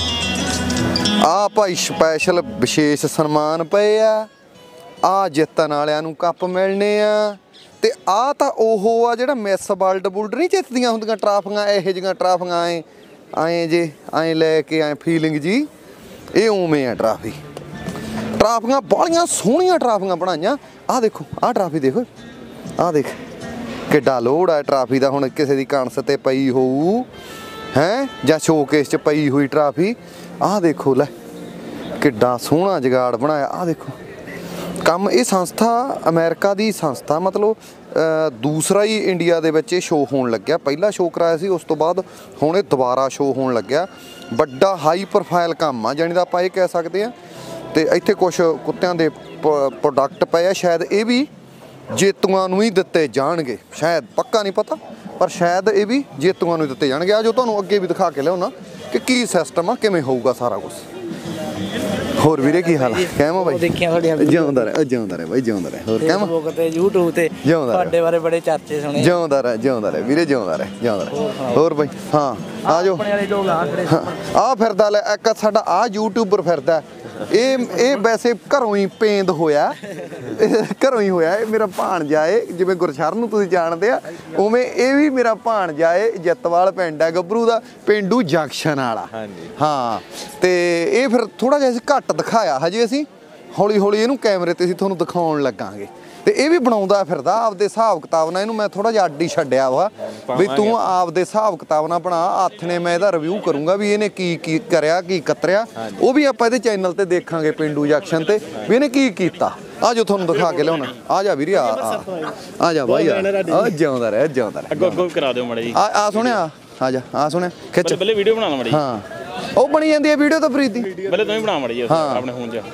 ਆ ਭਾਈ ਸਪੈਸ਼ਲ ਵਿਸ਼ੇਸ਼ ਸਨਮਾਨ ਪਏ ਆ ਜਿੱਤਣ ਵਾਲਿਆਂ ਨੂੰ ਕੱਪ ਮਿਲਣੇ ਆ। ਤੇ ਆ ਤਾਂ ਉਹ ਆ ਜਿਹੜਾ ਮਿਸ ਵਰਲਡ ਬੁਲਡ ਨਹੀਂ ਜਿੱਤਦੀਆਂ ਹੁੰਦੀਆਂ ਟਰਾਫੀਆਂ, ਇਹੋ ਜਿਹੀਆਂ ਟਰਾਫੀਆਂ ਐਂ ਲੈ ਕੇ ਫੀਲਿੰਗ ਜੀ, ਇਹ ਉਵੇਂ ਆ ਟਰਾਫੀਆਂ ਬਾਹਲੀਆਂ ਸੋਹਣੀਆਂ ਟਰਾਫੀਆਂ ਬਣਾਈਆਂ। ਆਹ ਦੇਖੋ, ਆਹ ਟਰਾਫੀ ਦੇਖੋ, ਆਹ ਦੇਖ ਕਿੱਡਾ ਲੋਡ ਆ ਟਰਾਫੀ ਦਾ। ਹੁਣ ਕਿਸੇ ਦੀ ਕਣਸ ਤੇ ਪਈ ਹੋਊ ਹੈ ਜਾਂ ਸ਼ੋਕੇਸ 'ਚ ਪਈ ਹੋਈ ਟਰਾਫੀ। ਆਹ ਦੇਖੋ ਲੈ ਕਿੱਡਾ ਸੋਹਣਾ ਜਗਾੜ ਬਣਾਇਆ। ਆਹ ਦੇਖੋ ਕੰਮ। ਇਹ ਸੰਸਥਾ ਅਮਰੀਕਾ ਦੀ ਸੰਸਥਾ, ਮਤਲਬ ਦੂਸਰਾ ਹੀ ਇੰਡੀਆ ਦੇ ਵਿੱਚ ਇਹ ਸ਼ੋਅ ਹੋਣ ਲੱਗਿਆ। ਪਹਿਲਾ ਸ਼ੋਅ ਕਰਾਇਆ ਸੀ, ਉਸ ਤੋਂ ਬਾਅਦ ਹੁਣ ਇਹ ਦੁਬਾਰਾ ਸ਼ੋਅ ਹੋਣ ਲੱਗਿਆ। ਵੱਡਾ ਹਾਈ ਪ੍ਰੋਫਾਈਲ ਕੰਮ ਆ ਜਾਣੀ ਦਾ ਆਪਾਂ ਇਹ ਕਹਿ ਸਕਦੇ ਹਾਂ। ਤੇ ਇੱਥੇ ਕੁਛ ਕੁੱਤਿਆਂ ਦੇ ਪ੍ਰੋਡਕਟ ਪਏ ਆ, ਸ਼ਾਇਦ ਇਹ ਵੀ ਜੇਤੂਆਂ ਨੂੰ ਹੀ ਦਿੱਤੇ ਜਾਣਗੇ, ਸ਼ਾਇਦ, ਪੱਕਾ ਨਹੀਂ ਪਤਾ, ਪਰ ਸ਼ਾਇਦ ਇਹ ਵੀ ਜੇਤੂਆਂ ਨੂੰ ਦਿੱਤੇ ਜਾਣਗੇ। ਆ ਜੋ ਤੁਹਾਨੂੰ ਅੱਗੇ ਵੀ ਦਿਖਾ ਕੇ ਲਿਆਉਣਾ ਕਿ ਕੀ ਸਿਸਟਮ ਆ, ਕਿਵੇਂ ਹੋਊਗਾ ਸਾਰਾ ਕੁਝ। ਹੋਰ ਵੀਰੇ ਕੀ ਹਾਲ ਹੈ? ਕਹਿਮਾ ਬਾਈ ਦੇਖਿਆ ਤੁਹਾਡੀਆਂ ਜਿਉਂਦਾ ਰਹੇ ਬਾਈ, ਜਿਉਂਦਾ ਰਹੇ। ਹੋਰ ਕਹਿਮਾ? ਫੇਸਬੁੱਕ ਤੇ YouTube ਤੇ ਤੁਹਾਡੇ ਬਾਰੇ ਬੜੇ ਚਰਚੇ ਸੁਣੇ। ਜਿਉਂਦਾ ਰਹੇ ਵੀਰੇ, ਜਿਉਂਦਾ ਰਹੇ। ਹੋਰ ਬਾਈ? ਹਾਂ ਆ ਜਾਓ। ਆਪਣੇ ਵਾਲੇ ਲੋਕ ਆ ਖੜੇ ਆ ਫਿਰਦਾ ਲੈ ਇੱਕ ਸਾਡਾ ਆ ਯੂਟਿਊਬਰ ਫਿਰਦਾ। ਇਹ ਵੈਸੇ ਘਰੋਂ ਹੀ ਪੇਂਦ ਹੋਇਆ, ਇਹ ਮੇਰਾ ਭਾਣਜਾ ਏ। ਜਿਵੇਂ ਗੁਰਸ਼ਰਨ ਨੂੰ ਤੁਸੀਂ ਜਾਣਦੇ ਆ, ਉਵੇਂ ਇਹ ਵੀ ਮੇਰਾ ਭਾਣਜਾ ਏ। ਜੱਤਵਾਲ ਪਿੰਡ ਹੈ ਗੱਭਰੂ ਦਾ, ਪੇਂਡੂ ਜੰਕਸ਼ਨ ਵਾਲਾ। ਹਾਂ, ਤੇ ਇਹ ਫਿਰ ਥੋੜਾ ਜਿਹਾ ਅਸੀਂ ਘੱਟ ਦਿਖਾਇਆ, ਹਜੇ ਅਸੀਂ ਹੌਲੀ ਇਹਨੂੰ ਕੈਮਰੇ ਤੇ ਅਸੀਂ ਤੁਹਾਨੂੰ ਦਿਖਾਉਣ ਲੱਗਾਂਗੇ। ਤੇ ਇਹ ਵੀ ਬਣਾਉਂਦਾ ਫਿਰਦਾ ਆਪਦੇ ਹਿਸਾਬ ਕਿਤਾਬ ਨਾਲ। ਇਹਨੂੰ ਮੈਂ ਥੋੜਾ ਜਿਹਾ ਅੱਡ ਹੀ ਛੱਡਿਆ ਵਾ ਵੀ ਤੂੰ ਆਪਦੇ ਹਿਸਾਬ ਕਿਤਾਬ ਨਾਲ ਬਣਾ। ਹੱਥ ਨੇ ਮੈਂ ਇਹਦਾ ਰਿਵਿਊ ਕਰੂੰਗਾ ਵੀ ਇਹਨੇ ਕੀ ਕਰਿਆ, ਕੀ ਕਤਰਿਆ। ਉਹ ਵੀ ਆਪਾਂ ਇਹਦੇ ਚੈਨਲ ਤੇ ਦੇਖਾਂਗੇ ਪਿੰਡੂ ਜੰਕਸ਼ਨ ਤੇ ਵੀ ਇਹਨੇ ਕੀ ਕੀਤਾ। ਆ ਜੋ ਤੁਹਾਨੂੰ ਦਿਖਾ ਕੇ ਲਿਆਉਣਾ। ਆ ਜਾ ਵੀਰੇ, ਆ ਜਾ ਬਾਈ, ਆ ਜਿਉਂਦਾ ਰਹਿ, ਜਿਉਂਦਾ ਰਹਿ। ਅੱਗੋਂ ਕਰਾ ਦਿਓ ਮਾੜਾ ਜੀ। ਆ ਸੁਣਿਆ, ਆ ਜਾ, ਆ ਸੁਣਿਆ, ਖਿੱਚ। ਬੱਲੇ ਵੀਡੀਓ ਬਣਾ ਲਾ ਮਾੜੀ। ਹਾਂ ਉਹ ਬਣੀ ਜਾਂਦੀ ਹੈ ਵੀਡੀਓ ਤਾਂ ਪ੍ਰੀਤ ਦੀ। ਬੱਲੇ ਤੂੰ ਹੀ ਬਣਾ ਮਾੜੀ ਆਪਣੇ ਫੋਨ 'ਚ।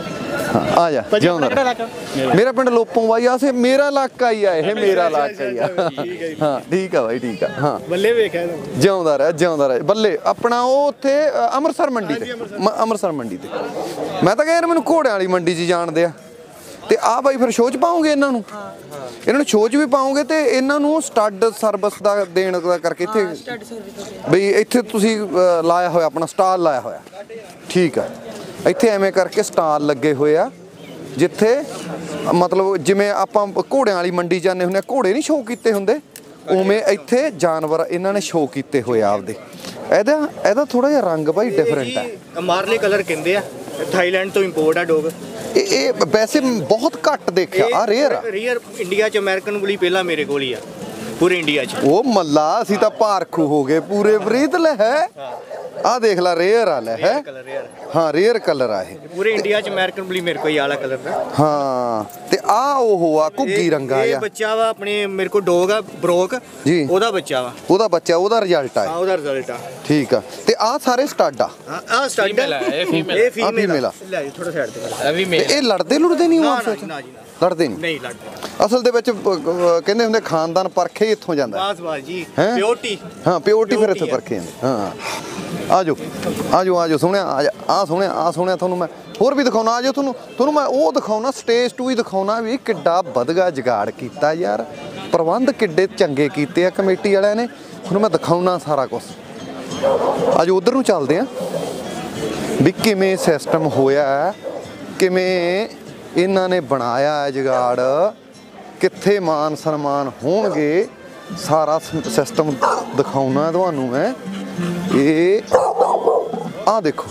ਆ ਜਾ, ਜਿਉਂਦਾ ਮੇਰਾ ਪਿੰਡ ਲੋਪੋਂ ਬਾਈ। ਆਸੇ ਮੇਰਾ ਇਲਾਕਾ ਹੀ ਆ ਇਹ, ਮੇਰਾ ਇਲਾਕਾ ਹੀ ਆ। ਹਾਂ ਠੀਕ ਆ ਬਾਈ, ਠੀਕ ਆ। ਹਾਂ ਬੱਲੇ ਵੇਖਿਆ ਜਿਉਂਦਾ ਰਹਿ, ਜਿਉਂਦਾ ਰਹਿ ਬੱਲੇ। ਆਪਣਾ ਉਹ ਉੱਥੇ ਅੰਮ੍ਰਿਤਸਰ ਮੰਡੀ ਤੇ, ਅੰਮ੍ਰਿਤਸਰ ਮੰਡੀ ਤੇ। ਮੈਂ ਤਾਂ ਕਹਿੰਦਾ ਮੈਨੂੰ ਘੋੜਿਆਂ ਵਾਲੀ ਮੰਡੀ 'ਚ ਜਾਣਦੇ ਆ। ਤੇ ਆ ਬਾਈ ਫਿਰ ਸ਼ੋਅ 'ਚ ਪਾਉਂਗੇ ਇਹਨਾਂ ਨੂੰ, ਇਹਨਾਂ ਨੂੰ ਸ਼ੋਅ 'ਚ ਵੀ ਪਾਉਂਗੇ ਤੇ ਇਹਨਾਂ ਨੂੰ ਸਟੱਡ ਸਰਵਿਸ ਦਾ ਦੇਣ ਦਾ ਕਰਕੇ ਇੱਥੇ ਬਈ ਇੱਥੇ ਤੁਸੀਂ ਲਾਇਆ ਹੋਇਆ ਆਪਣਾ ਸਟਾਲ ਲਾਇਆ ਹੋਇਆ। ਠੀਕ ਆ, ਇੱਥੇ ਐਵੇਂ ਕਰਕੇ ਸਟਾਲ ਲੱਗੇ ਹੋਏ ਆ ਜਿੱਥੇ ਮਤਲਬ ਜਿਵੇਂ ਆਪਾਂ ਘੋੜਿਆਂ ਵਾਲੀ ਮੰਡੀ ਜਾਂਦੇ ਹੁੰਦੇ, ਘੋੜੇ ਨਹੀਂ ਸ਼ੋਅ ਕੀਤੇ ਹੁੰਦੇ, ਉਵੇਂ ਇੱਥੇ ਜਾਨਵਰ ਇਹਨਾਂ ਨੇ ਸ਼ੋਅ ਕੀਤੇ ਹੋਏ ਆ ਆਪਦੇ। ਇਹਦਾ ਥੋੜਾ ਜਿਹਾ ਰੰਗ ਭਾਈ ਡਿਫਰੈਂਟ ਹੈ। ਮਾਰਲੇ ਕਲਰ ਕਹਿੰਦੇ ਆ, ਥਾਈਲੈਂਡ ਤੋਂ ਇੰਪੋਰਟ ਆ ਡੋਗ। ਇਹ ਵੈਸੇ ਬਹੁਤ ਘੱਟ ਦੇਖਿਆ ਆ, ਰੇਅਰ ਇੰਡੀਆ ਚ ਅਮਰੀਕਨ ਬੁਲੀ ਪਹਿਲਾਂ ਮੇਰੇ ਕੋਲ ਹੀ ਆ ਪੂਰੇ ਇੰਡੀਆ ਚ। ਉਹ ਮੱਲਾ ਅਸੀਂ ਤਾਂ ਭਾਰਖੂ ਹੋ ਗਏ ਪੂਰੇ। ਪ੍ਰੀਤ ਲੈ ਹੈ ਆ ਦੇਖ ਲੈ, ਰੇਅਰ ਆ ਲੈ ਹੈ। ਹਾਂ ਰੇਅਰ ਕਲਰ ਆ ਇਹ ਪੂਰੇ ਇੰਡੀਆ ਚ ਅਮਰੀਕਨ ਬੁਲੀ ਮੇਰੇ ਕੋਲ ਹੀ ਆਲਾ ਕਲਰ ਦਾ। ਹਾਂ ਤੇ ਆ ਉਹ ਆ ਘੁੱਗੀ ਰੰਗਾ ਇਹ ਆ। ਬੱਚਾ ਵਾ ਆਪਣੇ ਮੇਰੇ ਕੋਲ ਡੋਗ ਆ ਬਰੋਕ ਜੀ, ਉਹਦਾ ਬੱਚਾ ਵਾ, ਉਹਦਾ ਬੱਚਾ, ਉਹਦਾ ਰਿਜ਼ਲਟ ਆ। ਹਾਂ ਉਹਦਾ ਰਿਜ਼ਲਟ ਆ। ਠੀਕ ਆ। ਤੇ ਆ ਸਾਰੇ ਸਟੱਡ ਆ। ਆ ਸਟੱਡ ਹੈ, ਇਹ ਫੀਮੇਲ ਆ। ਲੈ ਜੀ ਥੋੜਾ ਸਾਈਡ ਤੇ ਇਹ ਵੀ ਮੇਲ। ਇਹ ਲੜਦੇ ਲੁੜਦੇ ਨਹੀਂ ਨਾ ਆਪਸ ਵਿੱਚ? ਨਾ ਜੀ, ਲੜਦੇ ਨਹੀਂ। ਨਹੀਂ ਲੜਦੇ। ਅਸਲ ਦੇ ਵਿੱਚ ਕਹਿੰਦੇ ਹੁੰਦੇ ਖਾਨਦਾਨ ਪਰਖੇ ਹੀ ਇੱਥੋਂ ਜਾਂਦਾ। ਬਾਸ ਬਾਸ ਜੀ, ਹੈਂ? ਪਿਓਰਟੀ। ਹਾਂ ਪਿਓਰਟੀ ਫਿਰ ਇੱਥੇ ਪਰਖੇ ਜਾਂਦੇ। ਹਾਂ ਆਜੋ ਆਜੋ ਆਜੋ ਸੋਹਣਿਆ, ਆ ਸੋਹਣਿਆ, ਆ ਸੋਹਣਿਆ। ਤੁਹਾਨੂੰ ਮੈਂ ਹੋਰ ਵੀ ਦਿਖਾਉਣਾ। ਆਜੋ ਤੁਹਾਨੂੰ ਮੈਂ ਉਹ ਦਿਖਾਉਣਾ, ਸਟੇਜ 2 ਹੀ ਦਿਖਾਉਣਾ ਵੀ ਕਿੱਡਾ ਵਧਗਾ ਜੁਗਾੜ ਕੀਤਾ ਯਾਰ। ਪ੍ਰਬੰਧ ਕਿੱਡੇ ਚੰਗੇ ਕੀਤੇ ਆ ਕਮੇਟੀ ਵਾਲਿਆਂ ਨੇ। ਤੁਹਾਨੂੰ ਮੈਂ ਦਿਖਾਉਣਾ ਸਾਰਾ ਕੁਝ। ਆਜੋ ਉਧਰ ਨੂੰ ਚੱਲਦੇ ਆ ਵੀ ਕਿਵੇਂ ਸਿਸਟਮ ਹੋਇਆ, ਕਿਵੇਂ ਇਹਨਾਂ ਨੇ ਬਣਾਇਆ ਹੈ ਜੁਗਾੜ, ਕਿੱਥੇ ਮਾਨ ਸਨਮਾਨ ਹੋਣਗੇ, ਸਾਰਾ ਸਿਸਟਮ ਦਿਖਾਉਣਾ ਤੁਹਾਨੂੰ ਮੈਂ। ਇਹ ਆ ਦੇਖੋ,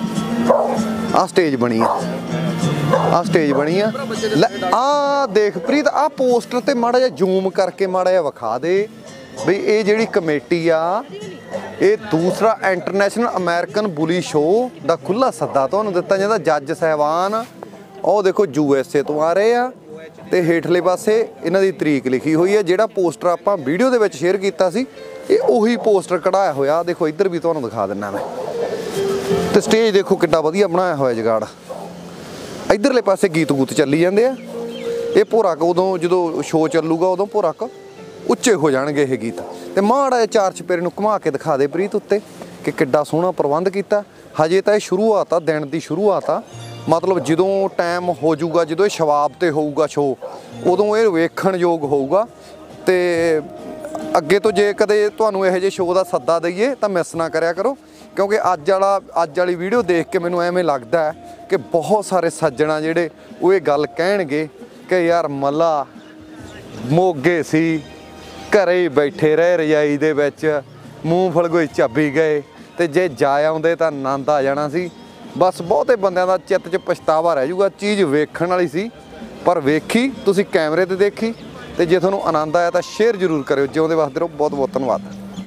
ਆ ਸਟੇਜ ਬਣੀ ਆ, ਆ ਸਟੇਜ ਬਣੀ ਆ। ਲੈ ਆ ਦੇਖ ਪ੍ਰੀਤ, ਆ ਪੋਸਟਰ ਤੇ ਮਾੜਾ ਜਿਹਾ ਜ਼ੂਮ ਕਰਕੇ ਮਾੜਾ ਜਿਹਾ ਵਿਖਾ ਦੇ ਬਈ ਇਹ ਜਿਹੜੀ ਕਮੇਟੀ ਆ, ਇਹ ਦੂਸਰਾ ਇੰਟਰਨੈਸ਼ਨਲ ਅਮਰੀਕਨ ਬੁਲੀ ਸ਼ੋਅ ਦਾ ਖੁੱਲਾ ਸੱਦਾ ਤੁਹਾਨੂੰ ਦਿੱਤਾ ਜਾਂਦਾ। ਜੱਜ ਸਾਹਿਬਾਨ ਉਹ ਦੇਖੋ USA ਤੋਂ ਆ ਰਹੇ ਆ ਤੇ ਹੇਠਲੇ ਪਾਸੇ ਇਹਨਾਂ ਦੀ ਤਰੀਕ ਲਿਖੀ ਹੋਈ ਹੈ। ਜਿਹੜਾ ਪੋਸਟਰ ਆਪਾਂ ਵੀਡੀਓ ਦੇ ਵਿੱਚ ਸ਼ੇਅਰ ਕੀਤਾ ਸੀ, ਇਹ ਉਹੀ ਪੋਸਟਰ ਕਢਾਇਆ ਹੋਇਆ। ਦੇਖੋ ਇੱਧਰ ਵੀ ਤੁਹਾਨੂੰ ਦਿਖਾ ਦਿੰਨਾ ਮੈਂ। ਤੇ ਸਟੇਜ ਦੇਖੋ ਕਿੱਡਾ ਵਧੀਆ ਬਣਾਇਆ ਹੋਇਆ ਜੁਗਾੜ। ਇੱਧਰਲੇ ਪਾਸੇ ਗੀਤ ਗੂਤ ਚੱਲੀ ਜਾਂਦੇ ਆ। ਇਹ ਭੋਰਕ ਉਦੋਂ ਜਦੋਂ ਸ਼ੋਅ ਚੱਲੂਗਾ ਉਦੋਂ ਭੋਰਕ ਉੱਚੇ ਹੋ ਜਾਣਗੇ ਇਹ ਗੀਤ। ਤੇ ਮਾੜਾ ਜਿਹਾ ਚਾਰ ਚਪੇਰੇ ਨੂੰ ਘੁਮਾ ਕੇ ਦਿਖਾ ਦੇ ਪ੍ਰੀਤ ਉੱਤੇ ਕਿ ਕਿੱਡਾ ਸੋਹਣਾ ਪ੍ਰਬੰਧ ਕੀਤਾ। ਹਜੇ ਤਾਂ ਇਹ ਸ਼ੁਰੂਆਤ ਆ, ਦਿਨ ਦੀ ਸ਼ੁਰੂਆਤ ਆ। ਮਤਲਬ ਜਦੋਂ ਟਾਈਮ ਹੋ ਜਾਊਗਾ, ਜਦੋਂ ਇਹ ਸ਼ਬਾਬ ਤੇ ਹੋਊਗਾ ਸ਼ੋਅ, ਉਦੋਂ ਇਹ ਵੇਖਣ ਯੋਗ ਹੋਊਗਾ। ਤੇ ਅੱਗੇ ਤੋਂ ਜੇ ਕਦੇ ਤੁਹਾਨੂੰ ਇਹੋ ਜਿਹੇ ਸ਼ੋਅ ਦਾ ਸੱਦਾ ਦਈਏ ਤਾਂ ਮਿਸ ਨਾ ਕਰਿਆ ਕਰੋ, ਕਿਉਂਕਿ ਅੱਜ ਵਾਲੀ ਵੀਡੀਓ ਦੇਖ ਕੇ ਮੈਨੂੰ ਐਵੇਂ ਲੱਗਦਾ ਹੈ ਕਿ ਬਹੁਤ ਸਾਰੇ ਸੱਜਣਾ ਜਿਹੜੇ ਉਹ ਇਹ ਗੱਲ ਕਹਿਣਗੇ ਕਿ ਯਾਰ ਮੱਲਾ ਮੋਗੇ ਸੀ, ਘਰੇ ਹੀ ਬੈਠੇ ਰਹੇ ਰਜਾਈ ਦੇ ਵਿੱਚ, ਮੂੰਗਫਲ ਕੋਈ ਝੱਬੀ ਗਏ, ਤੇ ਜੇ ਜਾ ਆਉਂਦੇ ਤਾਂ ਆਨੰਦ ਆ ਜਾਣਾ ਸੀ। ਬਸ ਬਹੁਤੇ ਬੰਦਿਆਂ ਦਾ ਚਿੱਤ 'ਚ ਪਛਤਾਵਾ ਰਹਿ ਜਾਊਗਾ। ਚੀਜ਼ ਵੇਖਣ ਵਾਲੀ ਸੀ ਪਰ ਵੇਖੀ ਤੁਸੀਂ ਕੈਮਰੇ ਤੇ ਦੇਖੀ। ਤੇ ਜੇ ਤੁਹਾਨੂੰ ਆਨੰਦ ਆਇਆ ਤਾਂ ਸ਼ੇਅਰ ਜ਼ਰੂਰ ਕਰਿਓ। ਜਿਉਂਦੇ ਵਸਦੇ ਰਹੋ। ਬਹੁਤ ਬਹੁਤ ਧੰਨਵਾਦ।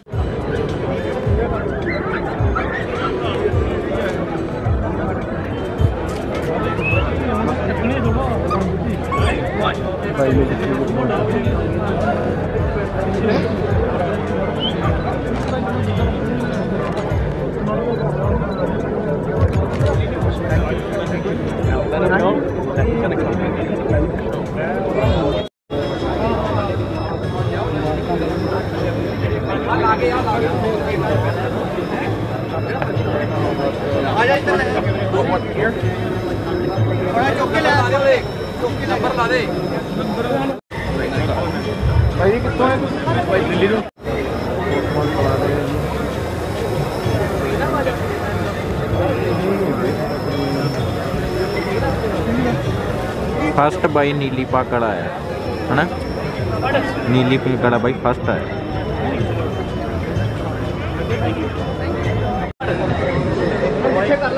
फर्स्ट बाई नीली पाकड़ आया है ना, नीली पाकड़ बाई फर्स्ट आया।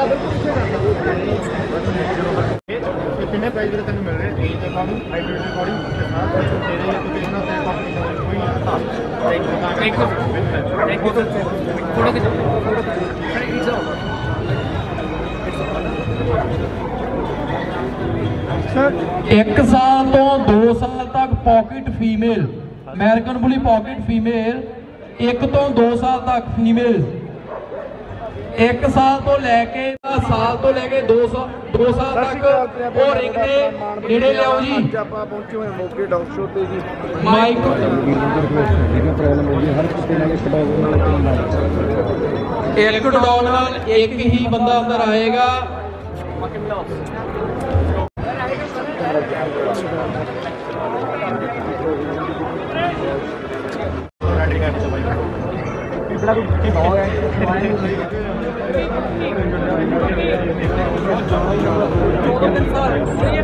कितने प्राइस मिल रहे हैं? एक साल तो 2 साल तक pocket female, American bully pocket female 1 तो 2 साल तक फीमेल, 1 साल तो लैके 2 साल तक और रिंग दे नेड़े लियाओ जी। ਆਪਾਂ ਪਹੁੰਚੇ ਹੋਏ ਮੋਗੇ ਡੌਗ ਸ਼ੋ ਤੇ ਜੀ। माइक ਪ੍ਰੋਬਲਮ ਹੋ ਗਈ, ਹਰ ਕਿਸੇ ਨਾਲ ਇੱਕ ਡੌਗ ਨਾਲ एक डॉग नाल एक ही बंदा अंदर आएगा। है